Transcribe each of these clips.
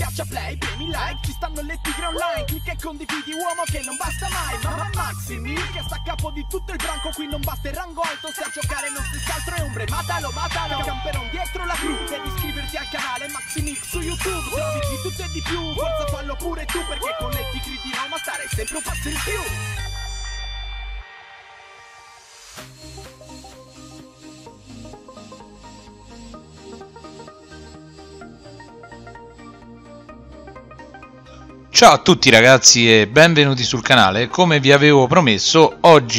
schiaccia play, premi like, ci stanno le tigre online, clicca e condividi, uomo che non basta mai. Ma Maximil che sta a capo di tutto il branco, qui non basta il rango alto, se a giocare non si scaltro è ombre, matalo, camperon dietro la crew, devi iscriverti al canale Maximil su YouTube, trovi di tutto e di più, forza fallo pure tu, perché con le tigre di Roma stare sempre un passo in più. Ciao a tutti ragazzi e benvenuti sul canale. Come vi avevo promesso,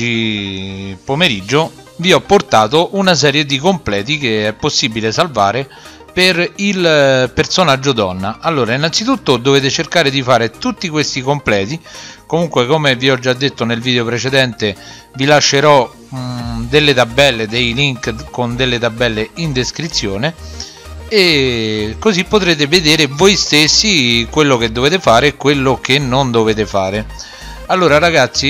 oggi pomeriggio vi ho portato una serie di completi che è possibile salvare per il personaggio donna. Allora, innanzitutto dovete cercare di fare tutti questi completi. Comunque, come vi ho già detto nel video precedente, vi lascerò delle tabelle, dei link con delle tabelle in descrizione, e così potrete vedere voi stessi quello che dovete fare e quello che non dovete fare. Allora ragazzi,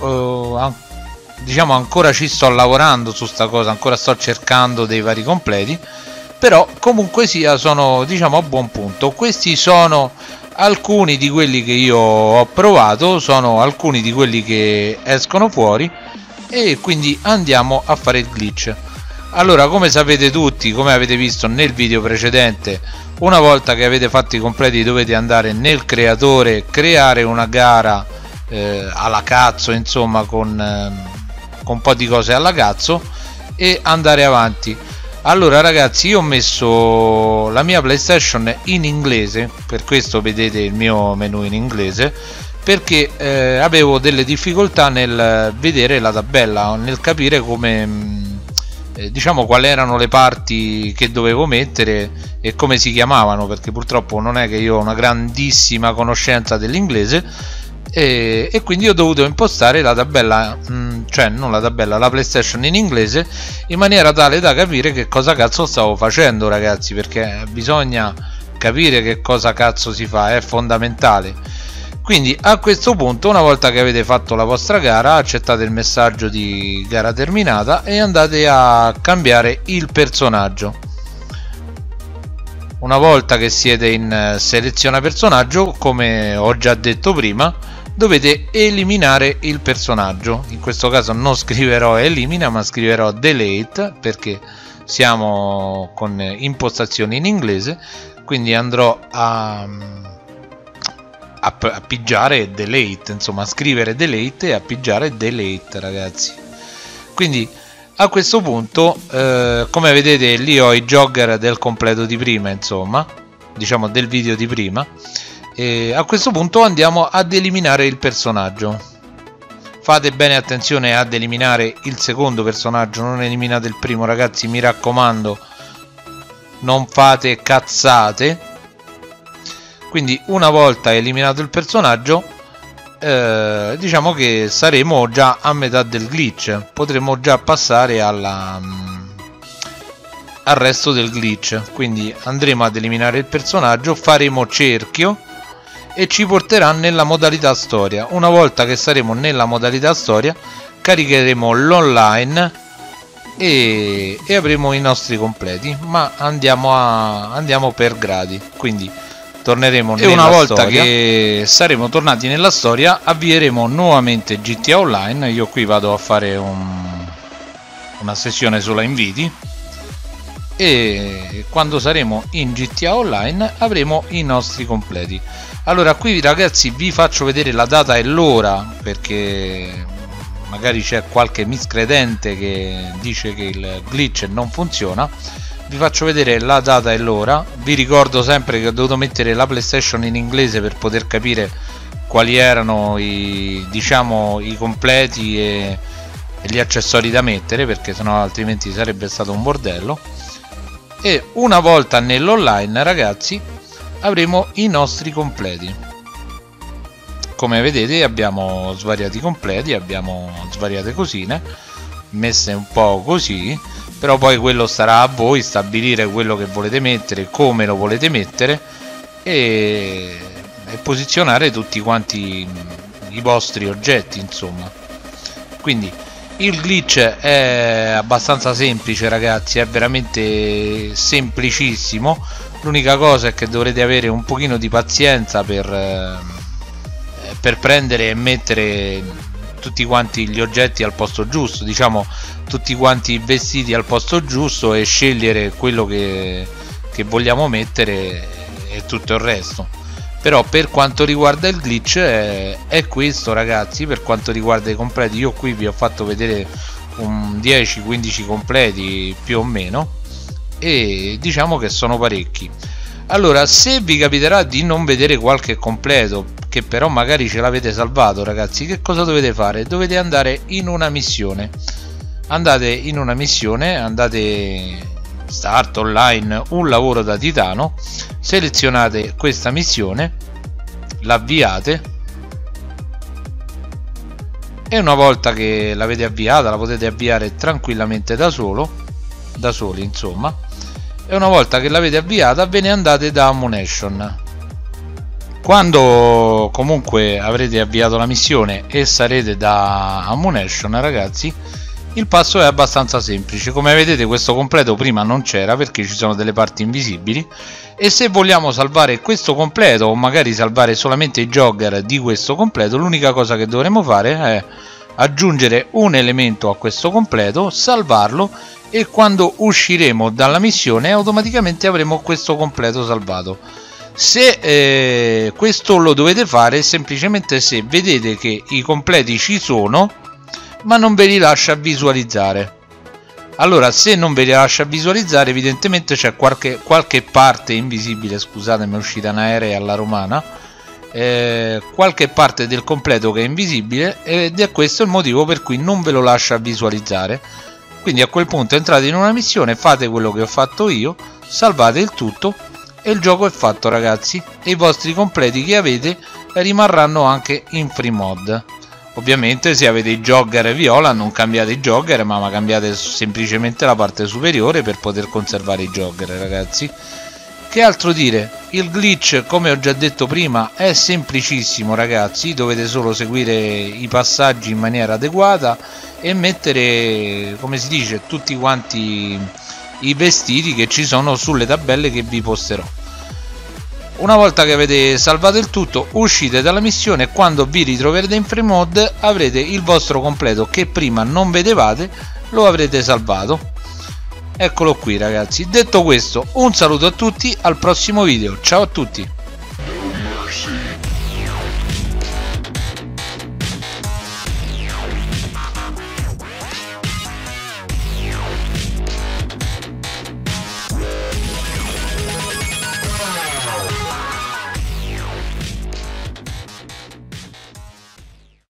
io diciamo ancora ci sto lavorando su sta cosa, ancora sto cercando dei vari completi, però comunque sia sono, diciamo, a buon punto. Questi sono alcuni di quelli che io ho provato, sono alcuni di quelli che escono fuori, e quindi andiamo a fare il glitch. Allora, come sapete tutti, come avete visto nel video precedente, una volta che avete fatto i completi dovete andare nel creatore, creare una gara alla cazzo, insomma, con un po' di cose alla cazzo, e andare avanti. Allora ragazzi, io ho messo la mia PlayStation in inglese, per questo vedete il mio menu in inglese, perché avevo delle difficoltà nel vedere la tabella, nel capire come... diciamo quali erano le parti che dovevo mettere e come si chiamavano, perché purtroppo non è che io ho una grandissima conoscenza dell'inglese, e quindi ho dovuto impostare la tabella, cioè non la tabella, la PlayStation in inglese, in maniera tale da capire che cosa cazzo stavo facendo ragazzi, perché bisogna capire che cosa cazzo si fa, è fondamentale. Quindi a questo punto, una volta che avete fatto la vostra gara, accettate il messaggio di gara terminata e andate a cambiare il personaggio. Una volta che siete in seleziona personaggio, come ho già detto prima, dovete eliminare il personaggio. In questo caso non scriverò elimina, ma scriverò delete, perché siamo con impostazioni in inglese, quindi andrò a pigiare delete, insomma scrivere delete e appiggiare delete ragazzi. Quindi a questo punto come vedete lì ho i jogger del completo di prima, insomma, diciamo del video di prima, e a questo punto andiamo ad eliminare il personaggio. Fate bene attenzione ad eliminare il secondo personaggio, non eliminate il primo ragazzi, mi raccomando, non fate cazzate. Quindi una volta eliminato il personaggio, diciamo che saremo già a metà del glitch, potremo già passare al resto del glitch. Quindi andremo ad eliminare il personaggio, faremo cerchio e ci porterà nella modalità storia. Una volta che saremo nella modalità storia, caricheremo l'online e avremo i nostri completi, ma andiamo per gradi. Quindi torneremo e una volta storia. Che saremo tornati nella storia, avvieremo nuovamente GTA Online. Io qui vado a fare una sessione sulla inviti, e quando saremo in GTA Online avremo i nostri completi. Allora qui ragazzi vi faccio vedere la data e l'ora, perché magari c'è qualche miscredente che dice che il glitch non funziona. Vi faccio vedere la data e l'ora. Vi ricordo sempre che ho dovuto mettere la PlayStation in inglese per poter capire quali erano i completi e gli accessori da mettere, perché sennò altrimenti sarebbe stato un bordello. E una volta nell'online ragazzi avremo i nostri completi. Come vedete abbiamo svariati completi, abbiamo svariate cosine messe un po' così, però poi quello starà a voi stabilire quello che volete mettere, come lo volete mettere, e posizionare tutti quanti i vostri oggetti, insomma. Quindi il glitch è abbastanza semplice ragazzi, è veramente semplicissimo. L'unica cosa è che dovrete avere un pochino di pazienza per prendere e mettere tutti quanti gli oggetti al posto giusto, diciamo tutti quanti i vestiti al posto giusto, e scegliere quello che vogliamo mettere e tutto il resto. Però per quanto riguarda il glitch è questo, ragazzi. Per quanto riguarda i completi, io qui vi ho fatto vedere un 10-15 completi più o meno, e diciamo che sono parecchi. Allora, se vi capiterà di non vedere qualche completo, che però magari ce l'avete salvato, ragazzi, che cosa dovete fare? Dovete andare in una missione. Andate in una missione, andate start online, un lavoro da titano, selezionate questa missione, l'avviate, e una volta che l'avete avviata la potete avviare tranquillamente da soli insomma, e una volta che l'avete avviata ve ne andate da Ammunition. Quando comunque avrete avviato la missione e sarete da Ammunition, ragazzi, il passo è abbastanza semplice. Come vedete, questo completo prima non c'era perché ci sono delle parti invisibili, e se vogliamo salvare questo completo, o magari salvare solamente i jogger di questo completo, l'unica cosa che dovremo fare è aggiungere un elemento a questo completo, salvarlo, e quando usciremo dalla missione automaticamente avremo questo completo salvato. Se questo lo dovete fare semplicemente se vedete che i completi ci sono ma non ve li lascia visualizzare. Allora, se non ve li lascia visualizzare, evidentemente c'è qualche parte invisibile, scusate, mi è uscita un aereo alla romana, qualche parte del completo che è invisibile, ed è questo il motivo per cui non ve lo lascia visualizzare. Quindi a quel punto entrate in una missione, fate quello che ho fatto io, salvate il tutto e il gioco è fatto, ragazzi, e i vostri completi che avete rimarranno anche in free mod. Ovviamente se avete i jogger viola non cambiate i jogger, ma cambiate semplicemente la parte superiore per poter conservare i jogger, ragazzi. Che altro dire? Il glitch, come ho già detto prima, è semplicissimo, ragazzi. Dovete solo seguire i passaggi in maniera adeguata e mettere, come si dice, tutti quanti i vestiti che ci sono sulle tabelle che vi posterò. Una volta che avete salvato il tutto, uscite dalla missione e quando vi ritroverete in free mod avrete il vostro completo che prima non vedevate, lo avrete salvato. Eccolo qui, ragazzi. Detto questo, un saluto a tutti, al prossimo video, ciao a tutti.